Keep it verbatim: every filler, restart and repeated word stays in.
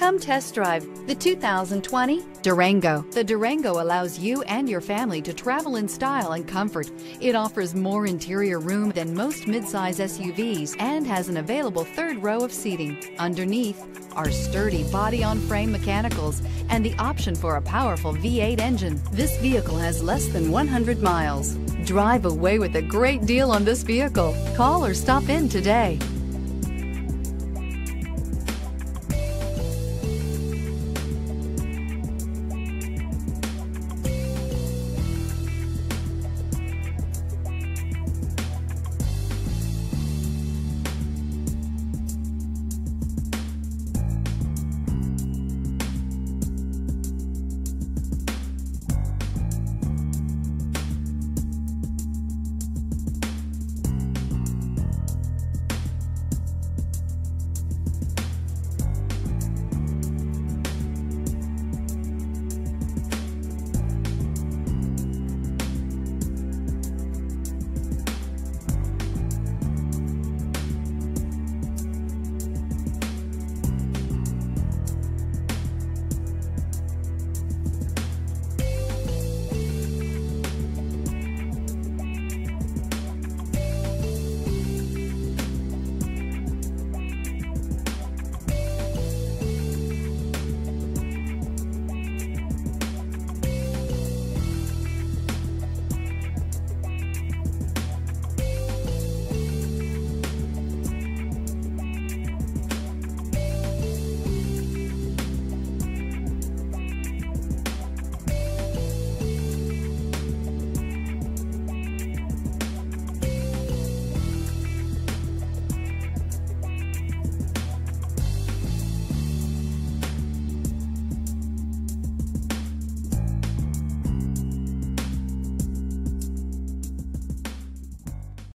Come test drive the two thousand twenty Durango. The Durango allows you and your family to travel in style and comfort. It offers more interior room than most midsize S U Vs and has an available third row of seating. Underneath are sturdy body-on-frame mechanicals and the option for a powerful V eight engine. This vehicle has less than one hundred miles. Drive away with a great deal on this vehicle. Call or stop in today.